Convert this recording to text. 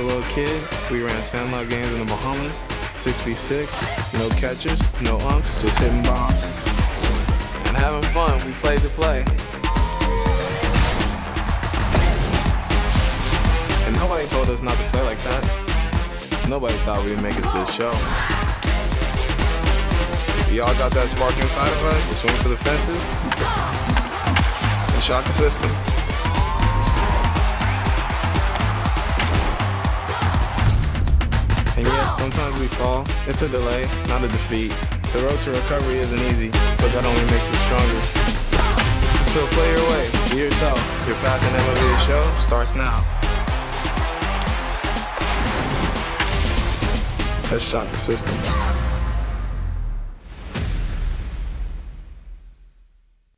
a little kid, we ran sandlot games in the Bahamas, 6v6, no catchers, no umps, just hitting bombs. And having fun, we played to play. And nobody told us not to play like that. Nobody thought we'd make it to the show. We all got that spark inside of us to swing for the fences and shock the system. And yeah, sometimes we fall. It's a delay, not a defeat. The road to recovery isn't easy, but that only makes us stronger. So play your way, be yourself. Your path in MLB The Show starts now. Let's shock the system.